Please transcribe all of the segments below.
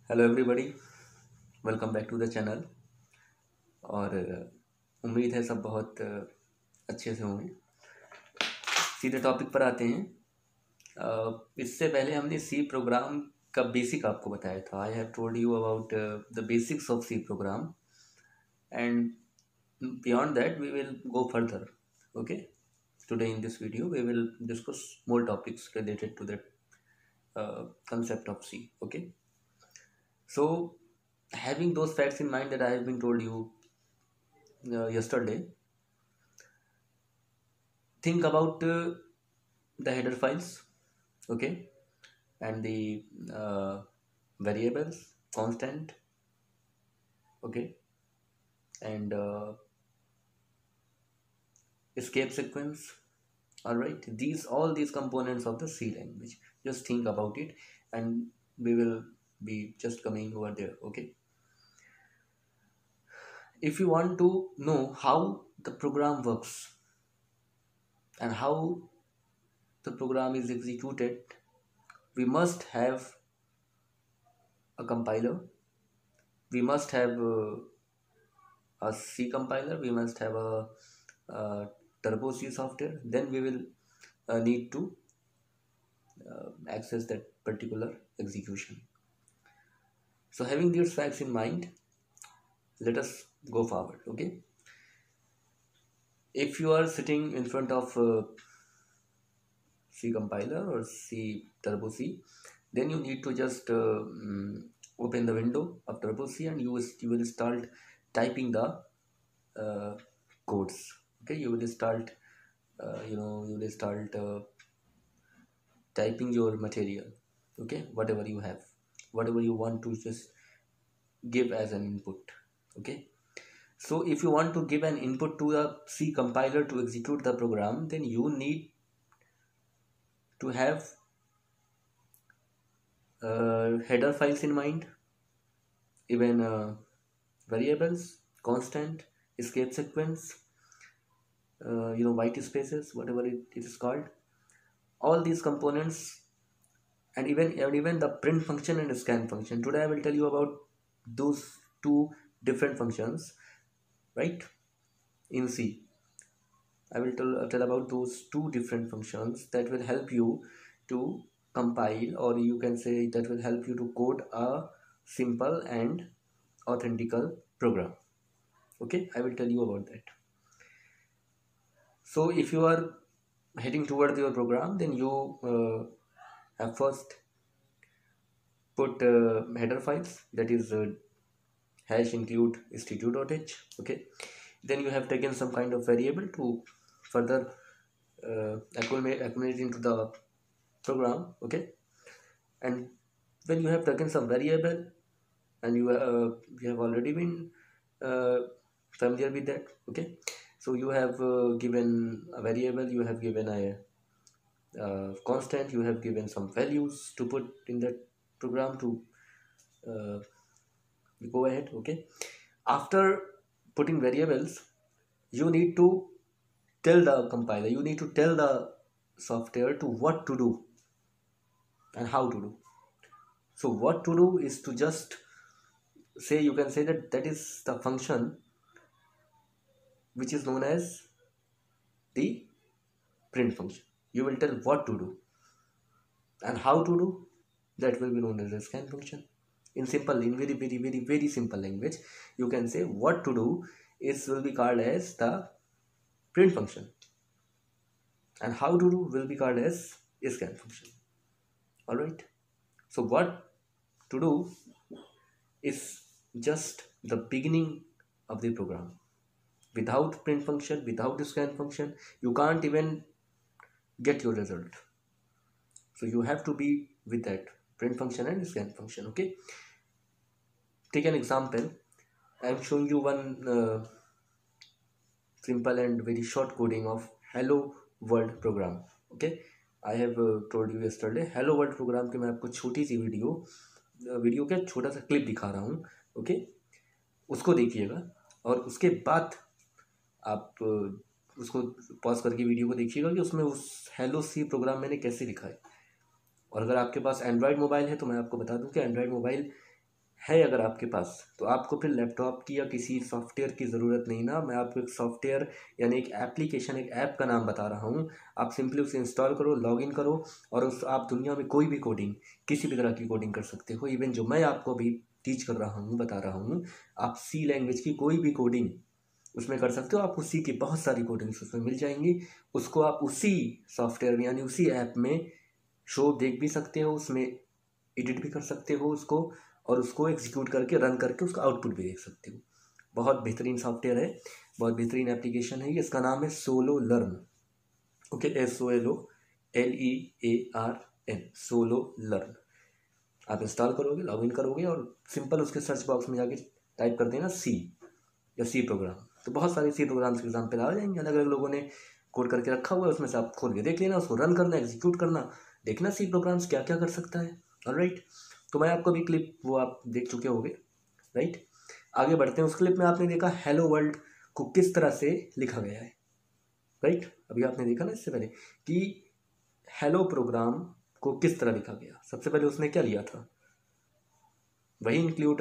Hello everybody, welcome back to the channel. और उम्मीद है सब बहुत अच्छे से होंगे। सीधे टॉपिक पर आते हैं। इससे पहले हमने सी प्रोग्राम का बेसिक आपको बताया था। I have told you about the basics of C program and beyond that we will go further. Okay, today in this video we will discuss more topics related to the concept of C. Okay, so having those facts in mind that I have been told you yesterday, think about the header files, okay, and the variables, constant, okay, and escape sequence. All right, all these components of the C language. Just think about it, and we will be just coming over there. Okay, if you want to know how the program works and how the program is executed, we must have a compiler, we must have a C compiler, we must have a turbo C software. Then we will need to access that particular execution. So having these facts in mind, let us go forward. Okay, if you are sitting in front of C compiler or C turbo C, then you need to just open the window of turbo C, and you will start typing the codes. Okay, you will start typing your material. Okay, whatever you have, whatever you want to just give as an input. Okay, so if you want to give an input to a C compiler to execute the program, then you need to have header files in mind, even variables, constant, escape sequence, white spaces, whatever it is called, all these components, and even the print function and scan function. Today I will tell you about those two different functions, right? In C, I will tell about those two different functions that will help you to compile, or you can say that will help you to code a simple and authentical program. Okay, I will tell you about that. So if you are heading towards your program, then you have first put header files, that is hash include st2.h. Okay, then you have taken some kind of variable to further accumulate into the program. Okay, and when you have taken some variable and you have already been uh, familiar with that. Okay, so you have given a variable, you have given a constant, you have given some values to put in that program to uh, go ahead. Okay, after putting variables, you need to tell the compiler, you need to tell the software to what to do and how to do. So what to do is to just say, you can say that that is the function which is known as the print function. You will tell what to do, and how to do, that will be known as the scan function. In simple, in very simple language, you can say what to do is will be called as the print function, and how to do will be called as scan function. All right, so what to do is just the beginning of the program. Without print function, without scan function, you can't even get your result. So you have to be with that print function and scan function. Okay, take an example. I am showing you one simple and very short coding of hello world program. Okay, I have told you yesterday, hello world program के मैं आपको छोटी सी video का छोटा सा clip दिखा रहा हूँ. ओके, उसको देखिएगा और उसके बाद आप उसको पॉज करके वीडियो को देखिएगा कि उसमें उस हेलो सी प्रोग्राम मैंने कैसे लिखा है. और अगर आपके पास एंड्रॉयड मोबाइल है तो मैं आपको बता दूं कि एंड्रॉयड मोबाइल है अगर आपके पास, तो आपको फिर लैपटॉप की या किसी सॉफ्टवेयर की ज़रूरत नहीं ना। मैं आपको एक सॉफ्टवेयर यानी एक एप्लीकेशन, एक ऐप का नाम बता रहा हूँ। आप सिंपली उसे इंस्टॉल करो, लॉगिन करो, और उस आप दुनिया में कोई भी कोडिंग, किसी भी तरह की कोडिंग कर सकते हो। इवन जो मैं आपको अभी टीच कर रहा हूँ, बता रहा हूँ, आप सी लैंग्वेज की कोई भी कोडिंग उसमें कर सकते हो। आपको सी की बहुत सारी कोडिंग्स उसमें मिल जाएंगी। उसको आप उसी सॉफ्टवेयर में यानी उसी ऐप में शो देख भी सकते हो, उसमें एडिट भी कर सकते हो उसको, और उसको एग्जीक्यूट करके रन करके उसका आउटपुट भी देख सकते हो। बहुत बेहतरीन सॉफ्टवेयर है, बहुत बेहतरीन एप्लीकेशन है ये। इसका नाम है SoloLearn. Okay, SOLOLEARN, SoloLearn. आप इंस्टॉल करोगे, लॉगिन करोगे, और सिंपल उसके सर्च बॉक्स में जाके टाइप कर देना सी या सी प्रोग्राम, तो बहुत सारे सी प्रोग्राम्स के एग्जाम्पल आ जाएंगे। अलग अलग लोगों ने कोड करके रखा हुआ है, उसमें से आप खोल के देख लेना, उसको रन करना, एग्जीक्यूट करना, देखना सी प्रोग्राम्स क्या क्या कर सकता है। ऑलराइट, तो मैं आपको अभी क्लिप वो आप देख चुके होंगे, राइट। आगे बढ़ते हैं। उस क्लिप में आपने देखा हेलो वर्ल्ड को किस तरह से लिखा गया है, राइट। अभी आपने देखा ना इससे पहले कि हेलो प्रोग्राम को किस तरह लिखा गया। सबसे पहले उसने क्या लिया था, वही इंक्लूड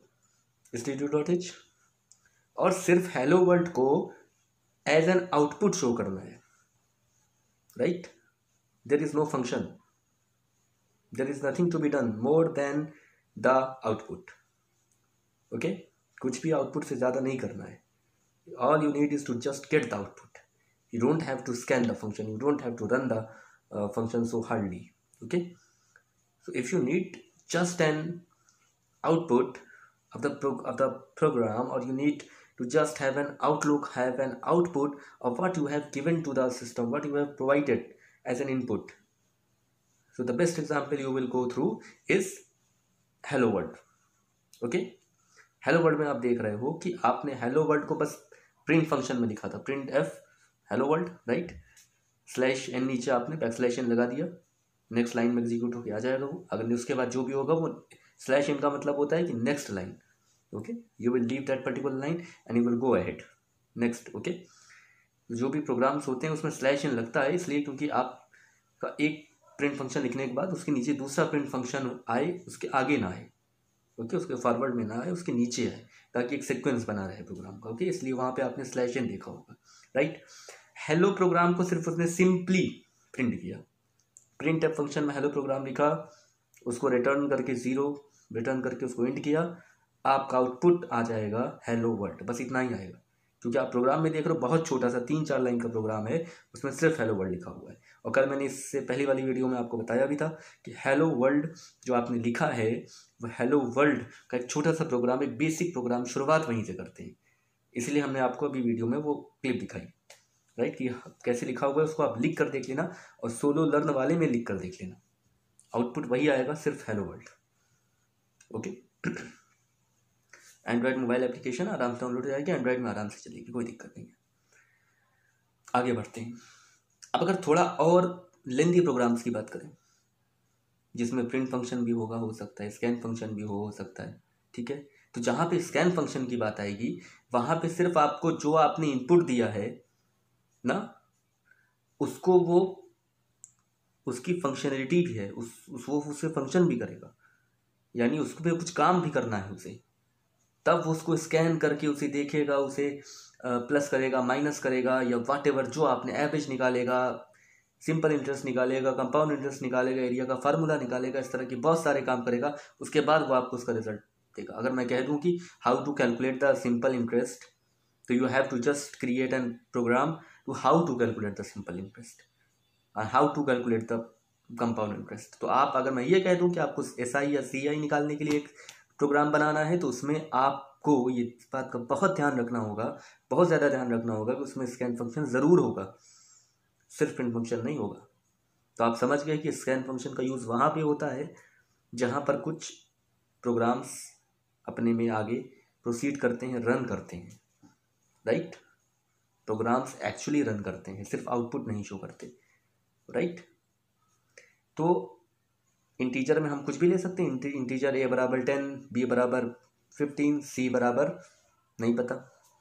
std.h, और सिर्फ हेलो वर्ल्ड को एज एन आउटपुट शो करना है, right. There is no function, there is nothing to be done more than the output. Okay, कुछ भी आउटपुट से ज़्यादा नहीं करना है। All you need is to just get the output. You don't have to scan the function, you don't have to run the function so hardly. Okay, so if you need just an output of the program, or you need to just have an output of what you have given to the system, what you have provided as an input. So the best example you will go through is hello world. Okay, hello world में आप देख रहे हो कि आपने hello world को बस print function में लिखा था, printf hello world, right. Slash n नीचे आपने बैकस्लैश एन लगा दिया, नेक्स्ट लाइन में एग्जीक्यूट होकर आ जाएगा वो। अगर उसके बाद जो भी होगा वो स्लैश एन का मतलब होता है कि next line. Okay, you will leave that particular line and you will go ahead next. Okay, जो भी प्रोग्राम्स होते हैं उसमें स्लैश एन लगता है इसलिए क्योंकि आपका एक प्रिंट फंक्शन लिखने के बाद उसके नीचे दूसरा प्रिंट फंक्शन आए, उसके आगे ना आए। ओके, उसके फॉरवर्ड में ना आए, उसके नीचे आए, ताकि एक सीक्वेंस बना रहे प्रोग्राम का। ओके, इसलिए वहाँ पे आपने स्लैश एन देखा होगा, राइट। हेलो प्रोग्राम को सिर्फ उसने सिंपली प्रिंट किया, प्रिंट एफ फंक्शन में हेलो प्रोग्राम लिखा, उसको रिटर्न करके ज़ीरो रिटर्न करके उसको इंट किया, आपका आउटपुट आ जाएगा हेलो वर्ल्ड। बस इतना ही आएगा, क्योंकि आप प्रोग्राम में देख रहे हो बहुत छोटा सा 3-4 लाइन का प्रोग्राम है, उसमें सिर्फ हेलो वर्ल्ड लिखा हुआ है। और कल मैंने इससे पहली वाली वीडियो में आपको बताया भी था कि हेलो वर्ल्ड जो आपने लिखा है वो हेलो वर्ल्ड का एक छोटा सा प्रोग्राम, एक बेसिक प्रोग्राम, शुरुआत वहीं से करते हैं। इसलिए हमने आपको अभी वीडियो में वो क्लिप दिखाई, राइट, कि कैसे लिखा हुआ है उसको आप लिख कर देख लेना, और सोलो लर्न वाले में लिख कर देख लेना, आउटपुट वही आएगा, सिर्फ hello world. Okay, android mobile application आराम से डाउनलोड हो जाएगी, एंड्रॉयड में आराम से चलेगी, कोई दिक्कत नहीं है। आगे बढ़ते हैं। अब अगर थोड़ा और लेंथी प्रोग्राम्स की बात करें, जिसमें प्रिंट फंक्शन भी होगा, हो सकता है स्कैन फंक्शन भी हो सकता है, ठीक है। तो जहाँ पे स्कैन फंक्शन की बात आएगी, वहाँ पे सिर्फ आपको जो आपने इनपुट दिया है ना, उसको वो उसकी फंक्शनलिटी भी है, वो उससे फंक्शन भी करेगा, यानी उसको भी कुछ काम भी करना है उसे, तब वो उसको स्कैन करके उसे देखेगा, उसे प्लस करेगा, माइनस करेगा, या वाट एवर जो आपने एवरेज निकालेगा, सिंपल इंटरेस्ट निकालेगा, कंपाउंड इंटरेस्ट निकालेगा, एरिया का फार्मूला निकालेगा, इस तरह के बहुत सारे काम करेगा। उसके बाद वो आपको उसका रिजल्ट देगा। अगर मैं कह दूं कि how to calculate the simple interest, तो you have to just create an program to how to calculate the simple interest और how to calculate the compound interest. तो आप, अगर मैं ये कह दूं कि आपको SI या CI निकालने के लिए एक प्रोग्राम बनाना है, तो उसमें आपको ये बात का बहुत ध्यान रखना होगा, बहुत ज़्यादा ध्यान रखना होगा कि उसमें स्कैन फंक्शन ज़रूर होगा, सिर्फ प्रिंट फंक्शन नहीं होगा। तो आप समझ गए कि स्कैन फंक्शन का यूज़ वहाँ पे होता है जहाँ पर कुछ प्रोग्राम्स अपने में आगे प्रोसीड करते हैं, रन करते हैं, राइट। प्रोग्राम्स एक्चुअली रन करते हैं, सिर्फ आउटपुट नहीं शो करते, राइट। तो इंटीजर में हम कुछ भी ले सकते हैं, इंटीजर A बराबर 10, B बराबर 15, C बराबर नहीं पता,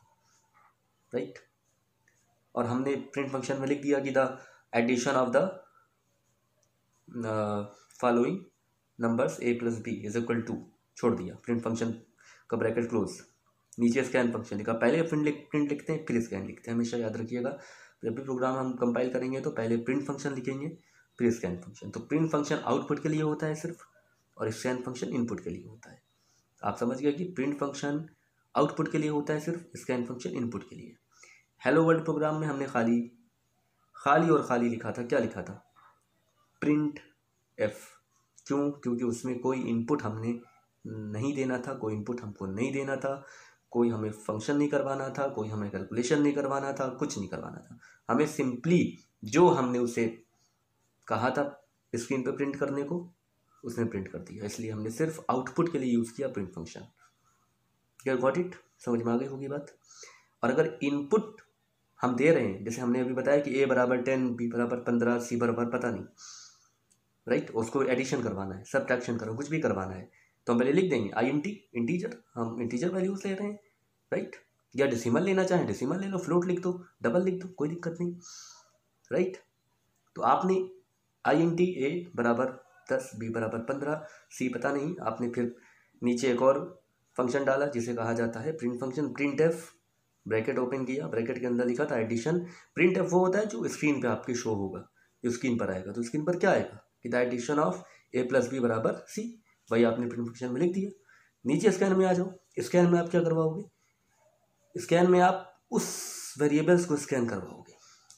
राइट। और हमने प्रिंट फंक्शन में लिख दिया कि the addition of the following numbers A + B is equal to, छोड़ दिया, प्रिंट फंक्शन का ब्रैकेट क्लोज, नीचे स्कैन फंक्शन लिखा, पहले प्रिंट लिखते हैं फिर स्कैन लिखते हैं, हमेशा याद रखिएगा। जब भी प्रोग्राम हम कंपाइल करेंगे तो पहले प्रिंट फंक्शन लिखेंगे फिर स्कैन फंक्शन। तो प्रिंट फंक्शन आउटपुट के लिए होता है सिर्फ, और स्कैन फंक्शन इनपुट के लिए होता है। आप समझ गए कि प्रिंट फंक्शन आउटपुट के लिए होता है सिर्फ, स्कैन फंक्शन इनपुट के लिए। हेलो वर्ल्ड प्रोग्राम में हमने खाली और खाली लिखा था, क्या लिखा था, प्रिंट एफ। क्यों? क्योंकि उसमें कोई इनपुट हमने नहीं देना था, कोई इनपुट हमको नहीं देना था, कोई हमें फंक्शन नहीं करवाना था, कोई हमें कैलकुलेशन नहीं करवाना था, कुछ नहीं करवाना था। हमें सिंपली जो हमने उसे कहा था स्क्रीन पे प्रिंट करने को, उसने प्रिंट कर दिया। इसलिए हमने सिर्फ आउटपुट के लिए यूज़ किया प्रिंट फंक्शन। क्या गॉट इट? समझ में आ गई होगी बात। और अगर इनपुट हम दे रहे हैं, जैसे हमने अभी बताया कि a बराबर 10, b बराबर 15, c बराबर पता नहीं, राइट, उसको एडिशन करवाना है, सबट्रैक्शन करो, कुछ भी करवाना है, तो हम पहले लिख देंगे int इंटीजर, हम इंटीजर वैल्यूज ले रहे हैं, राइट। या डेसिमल लेना चाहें डेसिमल ले लो, फ्लोट लिख दो, डबल लिख दो, कोई दिक्कत नहीं, राइट। तो आपने int a बराबर 10, b बराबर 15, c पता नहीं, आपने फिर नीचे एक और फंक्शन डाला जिसे कहा जाता है print function, print f, bracket open किया, ब्रैकेट के अंदर लिखा था एडिशन। प्रिंट एफ वो होता है जो स्क्रीन पे आपके शो होगा, जो स्क्रीन पर आएगा। तो स्क्रीन पर क्या आएगा कि the addition of a plus B बराबर सी, वही आपने प्रिंट फंक्शन में लिख दिया। नीचे स्कैन में आ जाओ, स्कैन में आप क्या करवाओगे, स्कैन में आप उस वेरिएबल्स को स्कैन करवाओगे,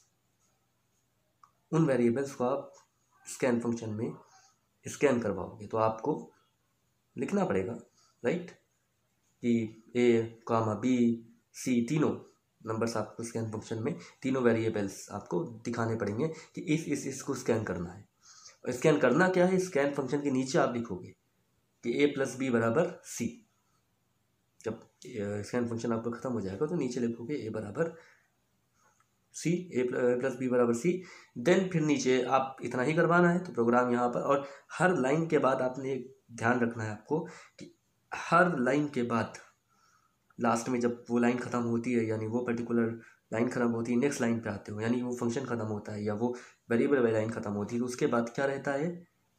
उन वेरिएबल्स को आप स्कैन फंक्शन में स्कैन करवाओगे। तो आपको लिखना पड़ेगा, राइट, कि a कामा b c तीनों नंबर्स आपको स्कैन फंक्शन में, तीनों वेरिएबल्स आपको दिखाने पड़ेंगे कि इसको स्कैन करना है। और स्कैन करना क्या है, स्कैन फंक्शन के नीचे आप लिखोगे कि a प्लस बी बराबर c। जब स्कैन फंक्शन आपका खत्म हो जाएगा तो नीचे लिखोगे a बराबर c, a प्लस बी बराबर c। देन फिर नीचे आप इतना ही करवाना है। तो प्रोग्राम यहाँ पर, और हर लाइन के बाद आपने एक ध्यान रखना है आपको कि हर लाइन के बाद लास्ट में जब वो लाइन ख़त्म होती है, यानी वो पर्टिकुलर लाइन ख़त्म होती है, नेक्स्ट लाइन पे आते हो, यानी वो फंक्शन ख़त्म होता है या वो वेरिएबल वाली लाइन ख़त्म होती है, तो उसके बाद क्या रहता है,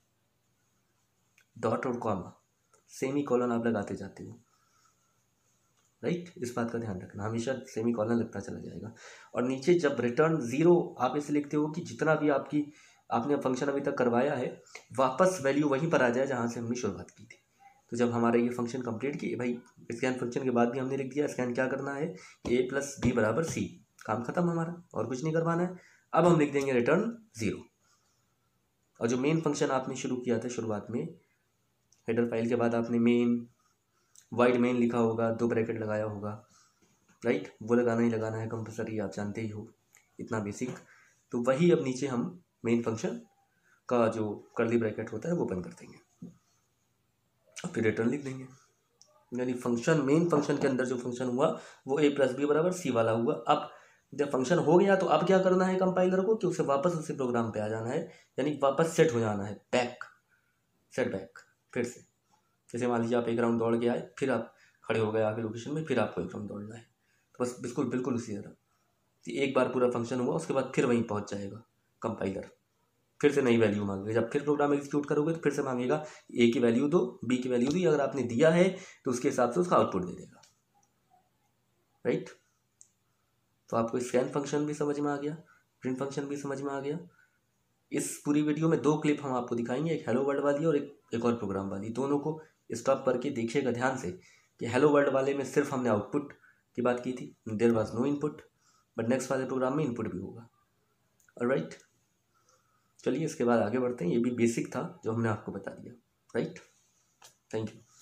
डॉट और कॉमा, सेमी कॉलन आप लगाते जाते हो, राइट। इस बात का ध्यान रखना, हमेशा सेमी कॉलन लगता चला जाएगा। और नीचे जब रिटर्न 0 आप इसे लिखते हो कि जितना भी आपने फंक्शन अभी तक करवाया है वापस वैल्यू वहीं पर आ जाए जहाँ से हमने शुरुआत की थी। तो जब हमारा ये फंक्शन कंप्लीट किए भाई, स्कैन फंक्शन के बाद भी हमने लिख दिया स्कैन क्या करना है, a प्लस बी बराबर सी, काम खत्म हमारा, और कुछ नहीं करवाना है। अब हम लिख देंगे रिटर्न 0। और जो मेन फंक्शन आपने शुरू किया था शुरुआत में, हेडर फाइल के बाद आपने मेन, वाइड मेन लिखा होगा, 2 ब्रैकेट लगाया होगा, राइट, वो लगाना ही लगाना है कंपलसरी, आप जानते ही हो, इतना बेसिक। तो वही अब नीचे हम मेन फंक्शन का जो कर्ली ब्रैकेट होता है वो बंद कर देंगे, फिर रिटर्न लिख देंगे। यानी फंक्शन, मेन फंक्शन के अंदर जो फंक्शन हुआ वो a प्लस बी बराबर सी वाला हुआ। अब जब फंक्शन हो गया तो अब क्या करना है कंपाइलर को, कि उसे वापस उसी प्रोग्राम पे आ जाना है, यानी वापस सेट हो जाना है, बैक, सेट बैक फिर से। जैसे मान लीजिए आप एक राउंड दौड़ के आए, फिर आप खड़े हो गए आगे लोकेशन में, फिर आपको एक राउंड दौड़ना है, तो बस बिल्कुल उसी तरह कि एक बार पूरा फंक्शन हुआ उसके बाद फिर वहीं पहुँच जाएगा कंपाइलर, फिर से नई वैल्यू मांगेगा। जब फिर प्रोग्राम एग्जीक्यूट करोगे तो फिर से मांगेगा a की वैल्यू दो, b की वैल्यू दी, अगर आपने दिया है तो उसके हिसाब से उसका आउटपुट दे देगा, राइट। तो आपको स्कैन फंक्शन भी समझ में आ गया, प्रिंट फंक्शन भी समझ में आ गया। इस पूरी वीडियो में 2 क्लिप हम आपको दिखाएंगे, एक हेलो वर्ल्ड वाली और एक और प्रोग्राम वाली। दोनों को स्टॉप करके देखिएगा ध्यान से कि हेलो वर्ल्ड वाले में सिर्फ हमने आउटपुट की बात की थी, there was no input, but next वाले प्रोग्राम में इनपुट भी होगा, ऑलराइट। चलिए इसके बाद आगे बढ़ते हैं, ये भी बेसिक था जो हमने आपको बता दिया, राइट। Thank you.